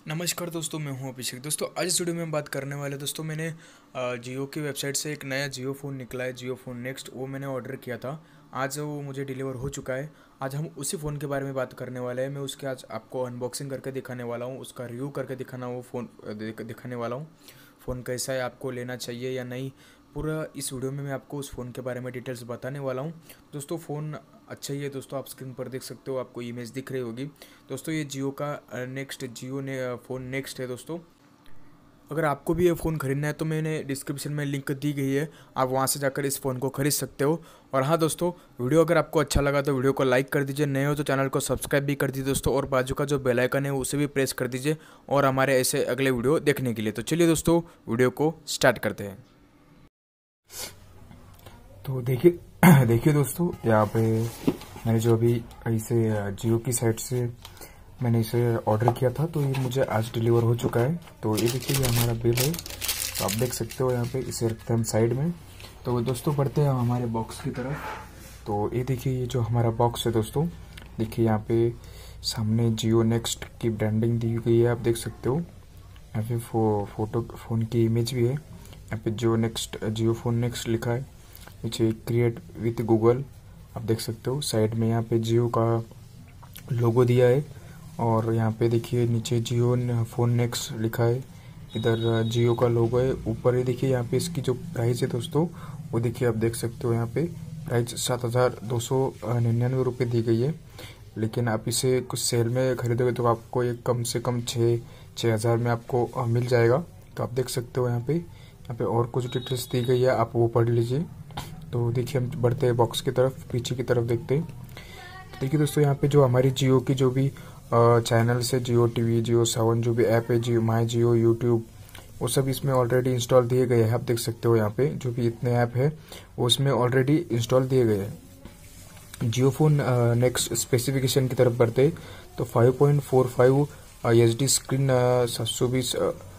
नमस्कार दोस्तों, मैं हूं अभिषेक। दोस्तों आज इस वीडियो में हम बात करने वाले दोस्तों मैंने जियो की वेबसाइट से एक नया जियो फ़ोन निकला है, जियो फ़ोन नेक्स्ट। वो मैंने ऑर्डर किया था, आज वो मुझे डिलीवर हो चुका है। आज हम उसी फ़ोन के बारे में बात करने वाले हैं। मैं उसके आज आपको अनबॉक्सिंग करके दिखाने वाला हूँ, उसका रिव्यू करके दिखाने वाला हूँ। फ़ोन कैसा है, आपको लेना चाहिए या नहीं, पूरा इस वीडियो में मैं आपको उस फ़ोन के बारे में डिटेल्स बताने वाला हूँ। दोस्तों फ़ोन अच्छा ही है दोस्तों, आप स्क्रीन पर देख सकते हो, आपको इमेज दिख रही होगी। दोस्तों ये जियो का जियो ने फ़ोन नेक्स्ट है दोस्तों। अगर आपको भी ये फ़ोन ख़रीदना है तो मैंने डिस्क्रिप्शन में लिंक दी गई है, आप वहाँ से जाकर इस फ़ोन को ख़रीद सकते हो। और हाँ दोस्तों, वीडियो अगर आपको अच्छा लगा तो वीडियो को लाइक कर दीजिए, नए हो तो चैनल को सब्सक्राइब भी कर दीजिए दोस्तों, और बाजू का जो बेल आइकन है उसे भी प्रेस कर दीजिए और हमारे ऐसे अगले वीडियो देखने के लिए। तो चलिए दोस्तों, वीडियो को स्टार्ट करते हैं। तो देखिए देखिए दोस्तों, यहाँ पे मैंने जो अभी इसे जियो की साइट से मैंने इसे ऑर्डर किया था, तो ये मुझे आज डिलीवर हो चुका है। तो ये देखिए, ये हमारा बिल है, तो आप देख सकते हो। यहाँ पे इसे रखते हैं हम साइड में। तो दोस्तों बढ़ते हैं हमारे बॉक्स की तरफ। तो ये देखिए, ये जो हमारा बॉक्स है दोस्तों, देखिए यहाँ पे सामने जियो नेक्स्ट की ब्रांडिंग दी गई है, आप देख सकते हो। यहाँ पे फोटो फ़ोन की इमेज भी है। यहाँ पे जियो फ़ोन नेक्स्ट लिखा है। नीचे क्रिएट विथ गूगल आप देख सकते हो। साइड में यहाँ पे जियो का लोगो दिया है, और यहाँ पे देखिए नीचे जियो फ़ोन नेक्स्ट लिखा है। इधर जियो का लोगो है। ऊपर ये देखिए, यहाँ पे इसकी जो प्राइस है दोस्तों, वो देखिए आप देख सकते हो। यहाँ पे प्राइस 7,299 रुपये दी गई है। लेकिन आप इसे कुछ सेल में खरीदोगे तो आपको ये कम से कम 6,000 में आपको मिल जाएगा। तो आप देख सकते हो। यहाँ पे और कुछ डिटेल्स दी गई है, आप वो पढ़ लीजिए। तो देखिए, हम बढ़ते हैं बॉक्स की तरफ, पीछे की तरफ देखते हैं। देखिए दोस्तों, यहाँ पे जो हमारी जियो की जो भी चैनल्स है, जियो टीवी, जियो सावन, जो भी ऐप है, जियो माई जियो, यूट्यूब, वो सब इसमें ऑलरेडी इंस्टॉल दिए गए हैं। आप देख सकते हो, यहाँ पे जो भी इतने ऐप है वो इसमें ऑलरेडी इंस्टॉल दिए गए हैं। जियो फोन नेक्स्ट स्पेसिफिकेशन की तरफ बढ़ते तो 5.45 HD स्क्रीन, 720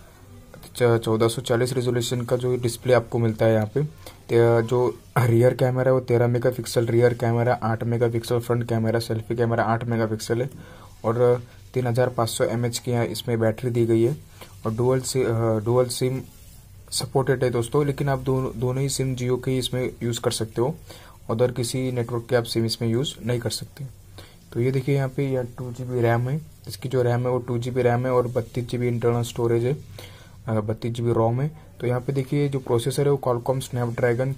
1440 रेजोल्यूशन का जो डिस्प्ले आपको मिलता है। यहाँ पे जो रियर कैमरा है वो 13 megapixel rear camera, 8 megapixel front camera, selfie camera 8 megapixel है, और 3500 mAh की यहाँ इसमें बैटरी दी गई है। और डुअल सिम सपोर्टेड है दोस्तों, लेकिन आप दोनों ही सिम जियो के इसमें यूज़ कर सकते हो, उधर किसी नेटवर्क के आप सिम इसमें यूज़ नहीं कर सकते। तो ये देखिए, यहाँ पे यह 2 GB रैम है। इसकी जो रैम है वो 2 GB रैम है, और 32 GB इंटरनल स्टोरेज है, 32 GB रोम है। तो यहाँ पे देखिए, जो प्रोसेसर है वो क्वालकॉम स्नैपड्रैगन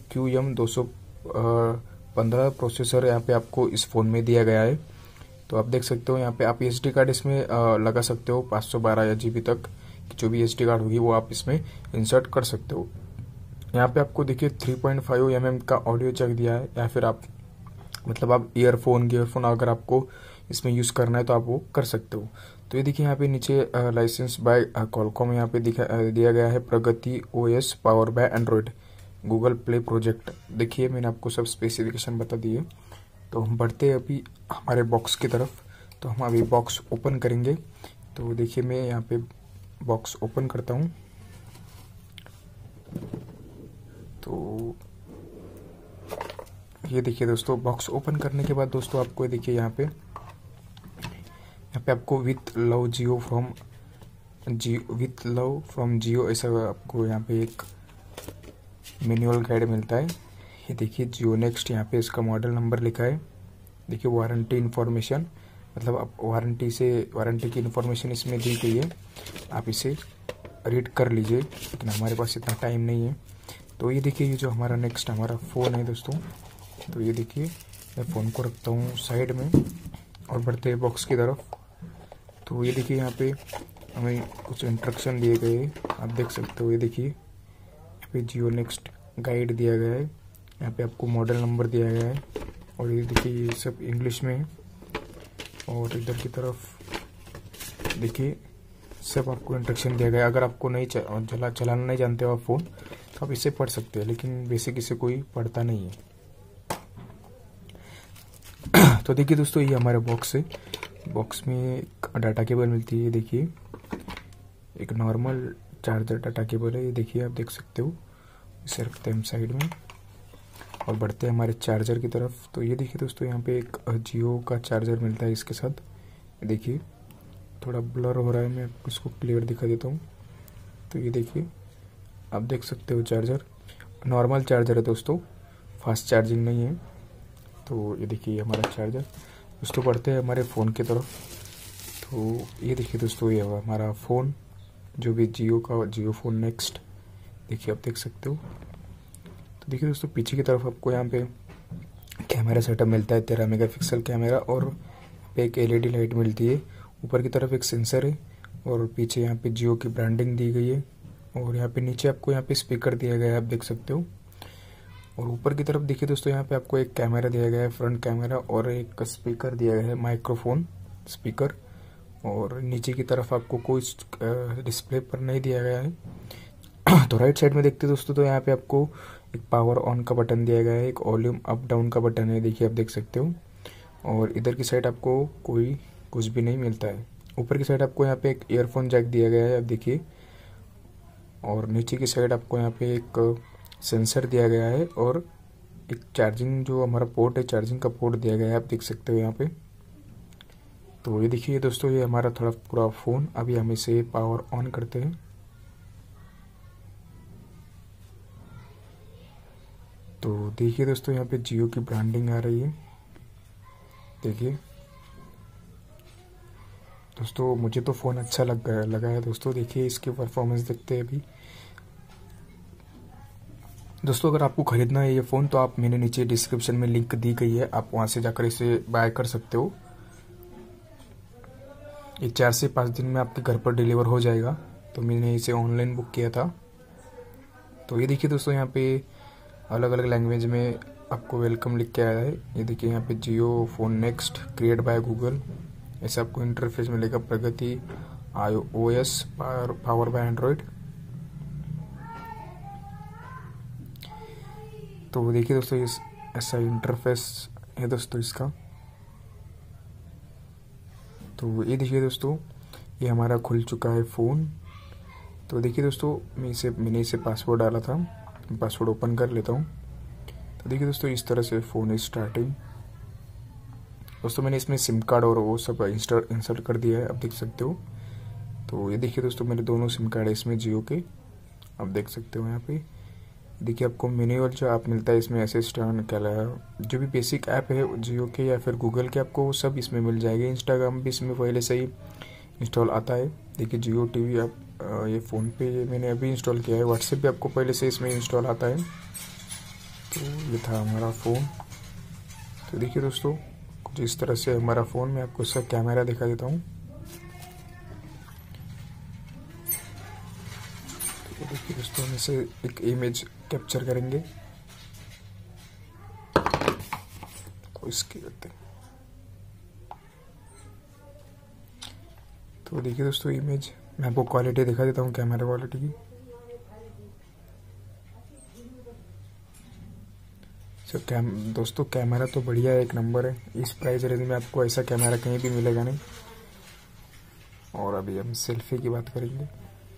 QM215 प्रोसेसर यहाँ पे आपको इस फ़ोन में दिया गया है। तो आप देख सकते हो, यहाँ पे आप SD कार्ड इसमें लगा सकते हो, 512 GB तक जो भी SD कार्ड होगी वो आप इसमें इंसर्ट कर सकते हो। यहाँ पे आपको देखिए 3.5 mm का ऑडियो जैक दिया है, या फिर आप आप ईयरफोन अगर आपको इसमें यूज़ करना है तो आप वो कर सकते हो। तो ये देखिए, यहाँ पे नीचे लाइसेंस बाय क्वालकॉम यहाँ पे दिया गया है, Pragati OS power by Android, Google Play project. देखिए, मैंने आपको सब स्पेसिफिकेशन बता दिए। तो हम बढ़ते हैं अभी हमारे बॉक्स की तरफ। तो हम अभी बॉक्स ओपन करेंगे। तो देखिए, मैं यहाँ पे बॉक्स ओपन करता हूँ। तो ये देखिए दोस्तों, बॉक्स ओपन करने के बाद दोस्तों आपको देखिए, यहाँ पे आपको विथ लव फ्रॉम जियो ऐसा आपको यहाँ पे एक मैनुअल गाइड मिलता है। ये देखिए, जियो नेक्स्ट, यहाँ पे इसका मॉडल नंबर लिखा है। देखिए, वारंटी इन्फॉर्मेशन, आप वारंटी की इन्फॉर्मेशन इसमें दी गई है, आप इसे रीड कर लीजिए, लेकिन हमारे पास इतना टाइम नहीं है। तो ये देखिए, ये जो हमारा फ़ोन है दोस्तों। तो ये देखिए, मैं फ़ोन को रखता हूँ साइड में और बढ़ते हैं बॉक्स की तरफ। तो ये देखिए, यहाँ पे हमें कुछ इंस्ट्रक्शन दिए गए हैं, आप देख सकते हो। ये देखिए, यहाँ पे जियो नेक्स्ट गाइड दिया गया है, यहाँ पे आपको मॉडल नंबर दिया गया है, और ये देखिए, ये सब इंग्लिश में है। और इधर की तरफ देखिए, सब आपको इंस्ट्रक्शन दिया गया है। अगर आपको नहीं चलाना नहीं जानते हो आप फ़ोन, तो आप इसे पढ़ सकते हैं, लेकिन बेसिक इसे कोई पढ़ता नहीं है। तो देखिए दोस्तों, ये हमारा बॉक्स है। बॉक्स में एक डाटा केबल मिलती है। देखिए, एक नॉर्मल चार्जर डाटा केबल है। ये देखिए, आप देख सकते हो। इसे रखते हैं हम साइड में और बढ़ते हैं हमारे चार्जर की तरफ। तो ये देखिए दोस्तों, यहाँ पे एक जियो का चार्जर मिलता है इसके साथ। देखिए, थोड़ा ब्लर हो रहा है, मैं आपको इसको क्लियर दिखा देता हूँ। तो ये देखिए, आप देख सकते हो चार्जर नॉर्मल चार्जर है दोस्तों, फास्ट चार्जिंग नहीं है। तो ये देखिए हमारा चार्जर। दोस्तों बढ़ते हैं हमारे फ़ोन की तरफ। तो ये देखिए दोस्तों, ये हमारा फ़ोन जो भी जियो का, जियो फ़ोन नेक्स्ट, देखिए आप देख सकते हो। तो देखिए दोस्तों, पीछे की तरफ आपको यहाँ पे कैमरा सेटअप मिलता है, 13 मेगापिक्सल कैमरा, और पे एक एलईडी लाइट मिलती है। ऊपर की तरफ एक सेंसर है, और पीछे यहाँ पे जियो की ब्रांडिंग दी गई है। और यहाँ पे नीचे आपको यहाँ पे स्पीकर दिया गया है, आप देख सकते हो। और ऊपर की तरफ देखिए दोस्तों, यहाँ पे आपको एक कैमरा दिया गया है, फ्रंट कैमरा, और एक स्पीकर दिया गया है, माइक्रोफोन स्पीकर। और नीचे की तरफ आपको कोई डिस्प्ले पर नहीं दिया गया है। तो राइट साइड में देखते दोस्तों, तो यहाँ पे आपको एक पावर ऑन का बटन दिया गया है, एक वॉल्यूम अप डाउन का बटन है, देखिए आप देख सकते हो। और इधर की साइड आपको कोई कुछ भी नहीं मिलता है। ऊपर की साइड आपको यहाँ पे एक ईयरफोन जैक दिया गया है, आप देखिए। और नीचे की साइड आपको यहाँ पे एक सेंसर दिया गया है, और एक चार्जिंग जो हमारा पोर्ट है, चार्जिंग का पोर्ट दिया गया है, आप देख सकते हो यहाँ पे। तो ये देखिए दोस्तों, ये हमारा थोड़ा पूरा फ़ोन। अभी हम इसे पावर ऑन करते हैं। तो देखिए दोस्तों, यहाँ पे जियो की ब्रांडिंग आ रही है, देखिए दोस्तों। मुझे तो फ़ोन अच्छा लगा है दोस्तों। देखिए इसकी परफॉर्मेंस देखते हैं अभी। दोस्तों अगर आपको ख़रीदना है ये फ़ोन, तो आप मैंने नीचे डिस्क्रिप्शन में लिंक दी गई है, आप वहाँ से जाकर इसे बाय कर सकते हो। ये 4 से 5 दिन में आपके घर पर डिलीवर हो जाएगा। तो मैंने इसे ऑनलाइन बुक किया था। तो ये देखिए दोस्तों, यहाँ पे अलग अलग लैंग्वेज में आपको वेलकम लिख के आया है। ये देखिए यहाँ पे Jio phone next create by Google, ऐसे आपको इंटरफेस मिलेगा। Pragati iOS power by Android. तो देखिए दोस्तों, इस ऐसा इंटरफेस है दोस्तों इसका। तो ये देखिए दोस्तों, ये हमारा खुल चुका है फ़ोन। तो देखिए दोस्तों, मैंने इसे पासवर्ड डाला था, पासवर्ड ओपन कर लेता हूँ। तो देखिए दोस्तों, इस तरह से फ़ोन है स्टार्टिंग। दोस्तों मैंने इसमें सिम कार्ड और वो सब इंसर्ट कर दिया है, आप देख सकते हो। तो ये देखिए दोस्तों, मेरे दोनों सिम कार्ड है इसमें जियो के, आप देख सकते हो यहाँ पे। देखिए आपको मैनुअल जो ऐप मिलता है इसमें, असिस्टेंट जो भी बेसिक ऐप है जियो के या फिर गूगल के, आपको वो सब इसमें मिल जाएगा। इंस्टाग्राम भी इसमें पहले से ही इंस्टॉल आता है। देखिए जियो टीवी आप ये फ़ोन पे मैंने अभी इंस्टॉल किया है। व्हाट्सएप भी आपको पहले से इसमें इंस्टॉल आता है। तो ये था हमारा फ़ोन। तो देखिए दोस्तों, कुछ इस तरह से हमारा फ़ोन। मैं आपको इसका कैमरा दिखा देता हूँ। तो देखिए दोस्तों, हम इसे एक इमेज कैप्चर करेंगे, इसकी करते हैं। तो देखिए दोस्तों, इमेज मैं आपको क्वालिटी दिखा देता हूँ, कैमरा क्वालिटी की। दोस्तों कैमरा तो बढ़िया है, एक नंबर है। इस प्राइस रेंज में आपको ऐसा कैमरा कहीं भी मिलेगा नहीं। और अभी हम सेल्फी की बात करेंगे।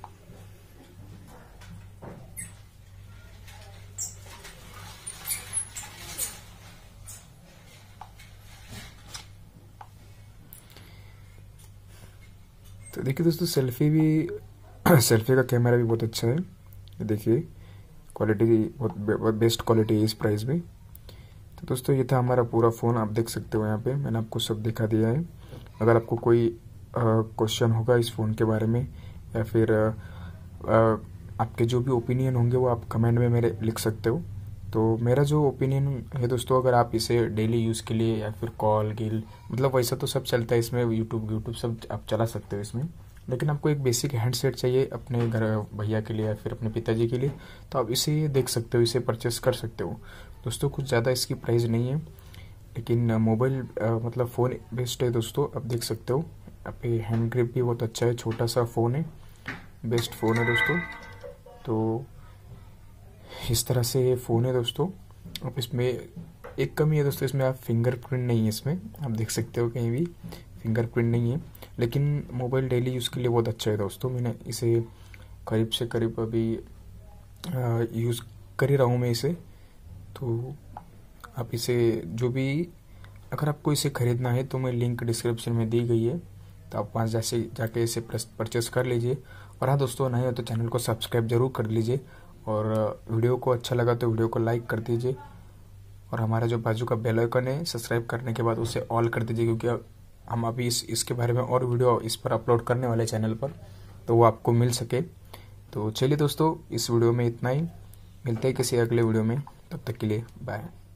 तो देखिए दोस्तों, सेल्फी का कैमरा भी बहुत अच्छा है। देखिए क्वालिटी बहुत बेस्ट क्वालिटी है इस प्राइस में। तो दोस्तों ये था हमारा पूरा फ़ोन, आप देख सकते हो यहाँ पे मैंने आपको सब दिखा दिया है। अगर आपको कोई क्वेश्चन होगा इस फ़ोन के बारे में, या फिर आपके जो भी ओपिनियन होंगे वो आप कमेंट में मेरे लिख सकते हो। तो मेरा जो ओपिनियन है दोस्तों, अगर आप इसे डेली यूज़ के लिए या फिर कॉल गिल, मतलब वैसा तो सब चलता है इसमें, यूट्यूब सब आप चला सकते हो इसमें। लेकिन आपको एक बेसिक हैंडसेट चाहिए अपने घर भैया के लिए या फिर अपने पिताजी के लिए, तो आप इसे देख सकते हो, इसे परचेस कर सकते हो। दोस्तों कुछ ज़्यादा इसकी प्राइस नहीं है, लेकिन मोबाइल मतलब फ़ोन बेस्ट है दोस्तों, आप देख सकते हो। आप हैंड ग्रिप भी बहुत अच्छा है, छोटा सा फ़ोन है, बेस्ट फ़ोन है दोस्तों। तो इस तरह से ये फ़ोन है दोस्तों। अब इसमें एक कमी है दोस्तों, इसमें आप फिंगरप्रिंट नहीं है इसमें, आप देख सकते हो कहीं भी फिंगरप्रिंट नहीं है। लेकिन मोबाइल डेली यूज़ के लिए बहुत अच्छा है दोस्तों। मैंने इसे करीब से करीब अभी यूज़ कर ही रहा हूँ मैं इसे। तो आप इसे जो भी, अगर आपको इसे ख़रीदना है तो मैं लिंक डिस्क्रिप्शन में दी गई है, तो आप वहाँ जाके इसे परचेस कर लीजिए। और हाँ दोस्तों, नहीं हो तो चैनल को सब्सक्राइब जरूर कर लीजिए, और वीडियो को अच्छा लगा तो वीडियो को लाइक कर दीजिए, और हमारा जो बाजू का बेल आइकन है सब्सक्राइब करने के बाद उसे ऑल कर दीजिए, क्योंकि हम अभी इसके बारे में और वीडियो इस पर अपलोड करने वाले चैनल पर, तो वो आपको मिल सके। तो चलिए दोस्तों, इस वीडियो में इतना ही, मिलते हैं किसी अगले वीडियो में, तब तक के लिए बाय।